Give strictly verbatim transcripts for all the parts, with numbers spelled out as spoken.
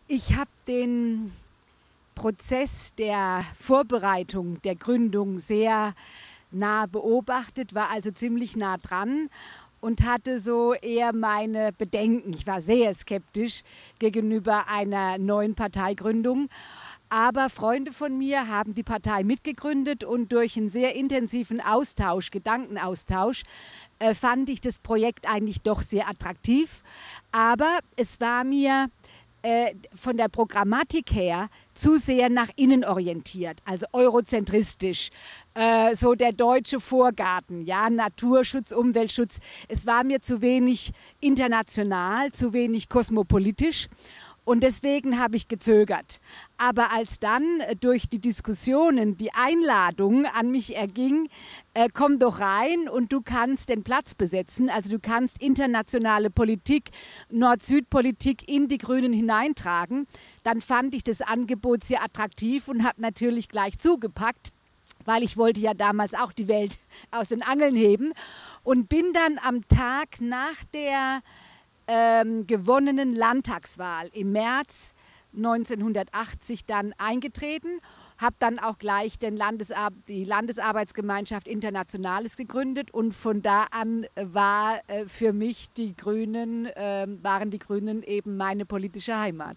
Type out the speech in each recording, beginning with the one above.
Ich habe den Prozess der Vorbereitung der Gründung sehr nah beobachtet, war also ziemlich nah dran und hatte so eher meine Bedenken. Ich war sehr skeptisch gegenüber einer neuen Parteigründung. Aber Freunde von mir haben die Partei mitgegründet und durch einen sehr intensiven Austausch, Gedankenaustausch, äh, fand ich das Projekt eigentlich doch sehr attraktiv. Aber es war mir äh, von der Programmatik her zu sehr nach innen orientiert, also eurozentristisch, äh, so der deutsche Vorgarten, ja, Naturschutz, Umweltschutz. Es war mir zu wenig international, zu wenig kosmopolitisch. Und deswegen habe ich gezögert. Aber als dann durch die Diskussionen die Einladung an mich erging, äh, komm doch rein und du kannst den Platz besetzen, also du kannst internationale Politik, Nord-Süd-Politik in die Grünen hineintragen, dann fand ich das Angebot sehr attraktiv und habe natürlich gleich zugepackt, weil ich wollte ja damals auch die Welt aus den Angeln heben und bin dann am Tag nach der Ähm, gewonnenen Landtagswahl im März neunzehnhundertachtzig dann eingetreten, habe dann auch gleich den Landesar die Landesarbeitsgemeinschaft Internationales gegründet und von da an war äh, für mich die Grünen, äh, waren die Grünen eben meine politische Heimat.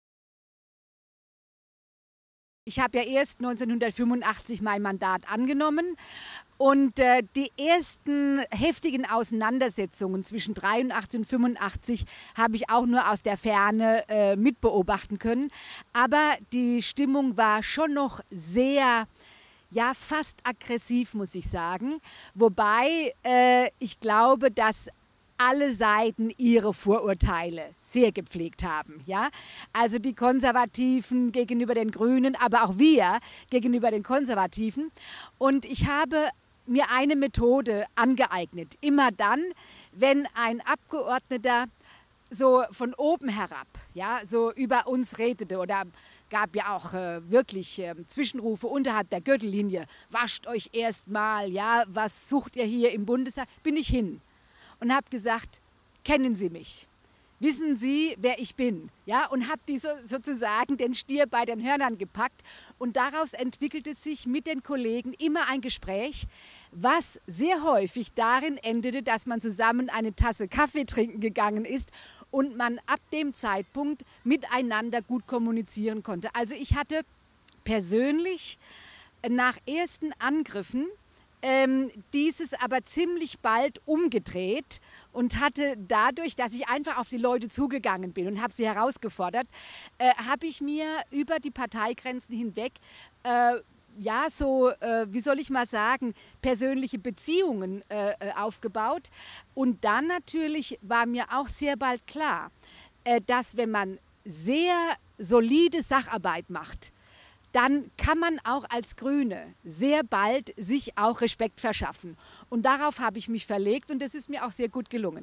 Ich habe ja erst neunzehnhundertfünfundachtzig mein Mandat angenommen und äh, die ersten heftigen Auseinandersetzungen zwischen dreiundachtzig und fünfundachtzig habe ich auch nur aus der Ferne äh, mitbeobachten können. Aber die Stimmung war schon noch sehr, ja fast aggressiv, muss ich sagen. Wobei äh, ich glaube, dass alle Seiten ihre Vorurteile sehr gepflegt haben. Ja? Also die Konservativen gegenüber den Grünen, aber auch wir gegenüber den Konservativen. Und ich habe mir eine Methode angeeignet. Immer dann, wenn ein Abgeordneter so von oben herab, ja, so über uns redete oder gab ja auch äh, wirklich äh, Zwischenrufe unterhalb der Gürtellinie, wascht euch erst mal, ja, was sucht ihr hier im Bundestag, bin ich hin. Und habe gesagt, kennen Sie mich? Wissen Sie, wer ich bin? Ja, und habe die so, sozusagen den Stier bei den Hörnern gepackt. Und daraus entwickelte sich mit den Kollegen immer ein Gespräch, was sehr häufig darin endete, dass man zusammen eine Tasse Kaffee trinken gegangen ist und man ab dem Zeitpunkt miteinander gut kommunizieren konnte. Also ich hatte persönlich nach ersten Angriffen Ähm, dieses aber ziemlich bald umgedreht und hatte dadurch, dass ich einfach auf die Leute zugegangen bin und habe sie herausgefordert, äh, habe ich mir über die Parteigrenzen hinweg, äh, ja so, äh, wie soll ich mal sagen, persönliche Beziehungen äh, aufgebaut. Und dann natürlich war mir auch sehr bald klar, äh, dass wenn man sehr solide Sacharbeit macht, dann kann man auch als Grüne sehr bald sich auch Respekt verschaffen. Und darauf habe ich mich verlegt und das ist mir auch sehr gut gelungen.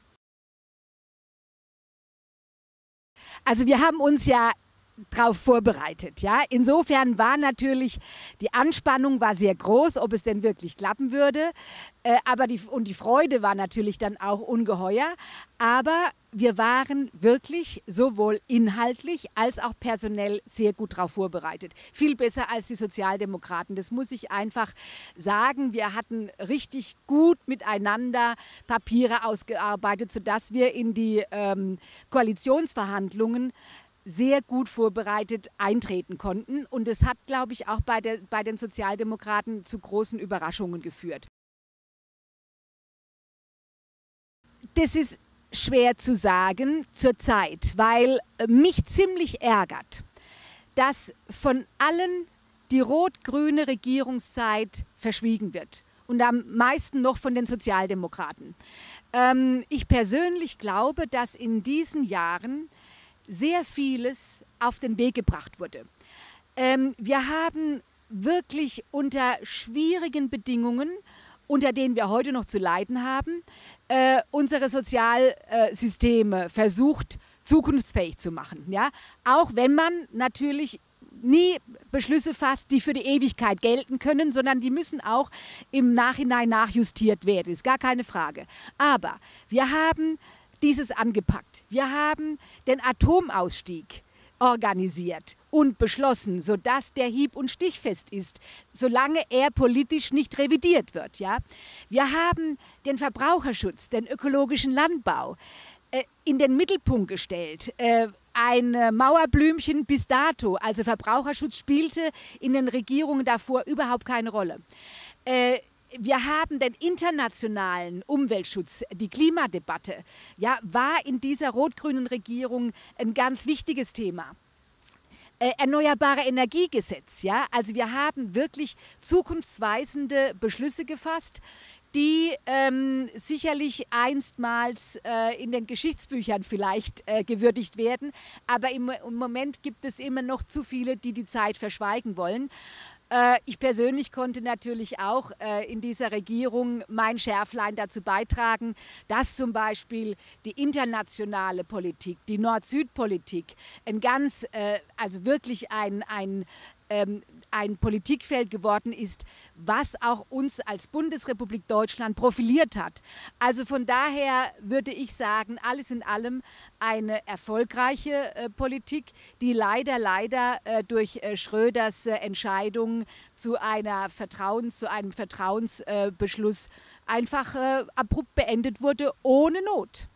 Also wir haben uns ja darauf vorbereitet. Ja? Insofern war natürlich, die Anspannung war sehr groß, ob es denn wirklich klappen würde. Äh, aber die, und die Freude war natürlich dann auch ungeheuer. Aber wir waren wirklich sowohl inhaltlich als auch personell sehr gut darauf vorbereitet. Viel besser als die Sozialdemokraten. Das muss ich einfach sagen. Wir hatten richtig gut miteinander Papiere ausgearbeitet, sodass wir in die ähm, Koalitionsverhandlungen sehr gut vorbereitet eintreten konnten. Und es hat, glaube ich, auch bei, der, bei den Sozialdemokraten zu großen Überraschungen geführt. Das ist schwer zu sagen zurzeit, weil mich ziemlich ärgert, dass von allen die rot-grüne Regierungszeit verschwiegen wird. Und am meisten noch von den Sozialdemokraten. Ähm, ich persönlich glaube, dass in diesen Jahren sehr vieles auf den Weg gebracht wurde. Ähm, wir haben wirklich unter schwierigen Bedingungen, unter denen wir heute noch zu leiden haben, äh, unsere Sozialsysteme versucht, zukunftsfähig zu machen. Ja? Auch wenn man natürlich nie Beschlüsse fasst, die für die Ewigkeit gelten können, sondern die müssen auch im Nachhinein nachjustiert werden, ist gar keine Frage. Aber wir haben dieses angepackt. Wir haben den Atomausstieg organisiert und beschlossen, sodass der hieb- und stichfest ist, solange er politisch nicht revidiert wird. Ja? Wir haben den Verbraucherschutz, den ökologischen Landbau äh, in den Mittelpunkt gestellt. Äh, ein äh, Mauerblümchen bis dato, also Verbraucherschutz spielte in den Regierungen davor überhaupt keine Rolle. Äh, Wir haben den internationalen Umweltschutz, die Klimadebatte, ja, war in dieser rot-grünen Regierung ein ganz wichtiges Thema. Äh, Erneuerbare Energiegesetz, ja, also wir haben wirklich zukunftsweisende Beschlüsse gefasst, die ähm, sicherlich einstmals äh, in den Geschichtsbüchern vielleicht äh, gewürdigt werden, aber im, im Moment gibt es immer noch zu viele, die die Zeit verschweigen wollen. Ich persönlich konnte natürlich auch äh, in dieser Regierung mein Schärflein dazu beitragen, dass zum Beispiel die internationale Politik, die Nord-Süd-Politik, ein ganz, äh, also wirklich ein, ein, ähm, ein Politikfeld geworden ist, was auch uns als Bundesrepublik Deutschland profiliert hat. Also von daher würde ich sagen, alles in allem eine erfolgreiche äh, Politik, die leider, leider äh, durch äh, Schröders äh, Entscheidung zu einer Vertrauens, zu einem Vertrauensbeschluss äh, einfach äh, abrupt beendet wurde, ohne Not.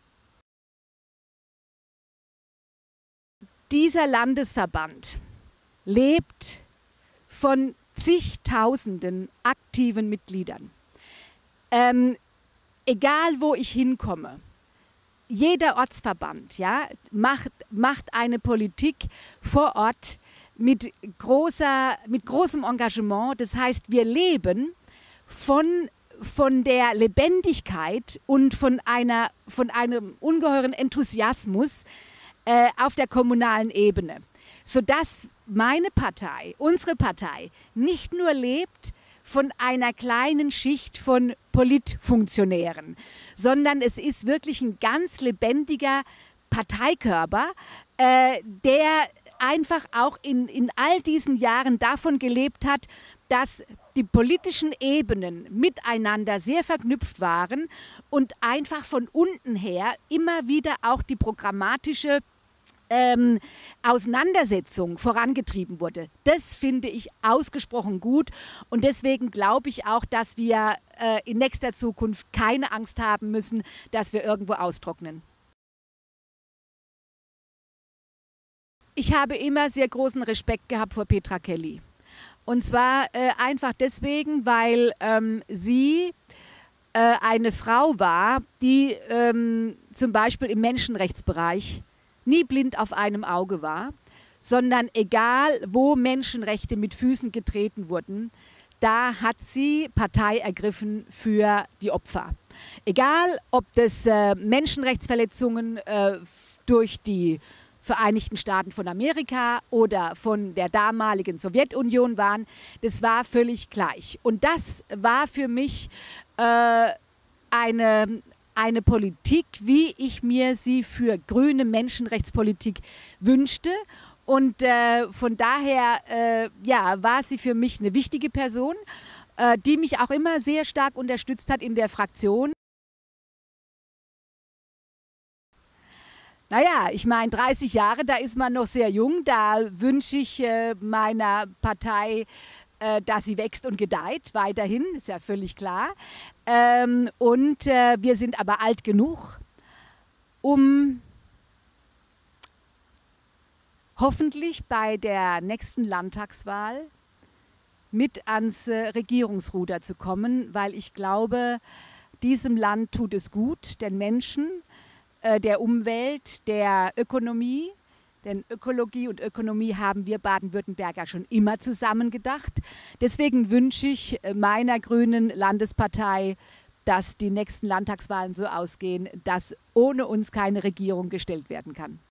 Dieser Landesverband lebt von zigtausenden aktiven Mitgliedern. Ähm, egal, wo ich hinkomme, jeder Ortsverband, ja, macht, macht eine Politik vor Ort mit, großer, mit großem Engagement. Das heißt, wir leben von, von der Lebendigkeit und von, einer, von einem ungeheuren Enthusiasmus äh, auf der kommunalen Ebene, sodass meine Partei, unsere Partei, nicht nur lebt von einer kleinen Schicht von Politfunktionären, sondern es ist wirklich ein ganz lebendiger Parteikörper, äh, der einfach auch in, in all diesen Jahren davon gelebt hat, dass die politischen Ebenen miteinander sehr verknüpft waren und einfach von unten her immer wieder auch die programmatische Ähm, Auseinandersetzung vorangetrieben wurde. Das finde ich ausgesprochen gut und deswegen glaube ich auch, dass wir äh, in nächster Zukunft keine Angst haben müssen, dass wir irgendwo austrocknen. Ich habe immer sehr großen Respekt gehabt vor Petra Kelly. Und zwar äh, einfach deswegen, weil ähm, sie äh, eine Frau war, die ähm, zum Beispiel im Menschenrechtsbereich nie blind auf einem Auge war, sondern egal, wo Menschenrechte mit Füßen getreten wurden, da hat sie Partei ergriffen für die Opfer. Egal, ob das äh, Menschenrechtsverletzungen äh, durch die Vereinigten Staaten von Amerika oder von der damaligen Sowjetunion waren, das war völlig gleich. Und das war für mich äh, eine eine Politik, wie ich mir sie für grüne Menschenrechtspolitik wünschte. Und äh, von daher äh, ja, war sie für mich eine wichtige Person, äh, die mich auch immer sehr stark unterstützt hat in der Fraktion. Naja, ich meine, dreißig Jahre, da ist man noch sehr jung, da wünsche ich äh, meiner Partei, äh, dass sie wächst und gedeiht, weiterhin, ist ja völlig klar. Ähm, und äh, wir sind aber alt genug, um hoffentlich bei der nächsten Landtagswahl mit ans äh, Regierungsruder zu kommen, weil ich glaube, diesem Land tut es gut, den Menschen, äh, der Umwelt, der Ökonomie. Denn Ökologie und Ökonomie haben wir Baden-Württemberger schon immer zusammen gedacht. Deswegen wünsche ich meiner grünen Landespartei, dass die nächsten Landtagswahlen so ausgehen, dass ohne uns keine Regierung gestellt werden kann.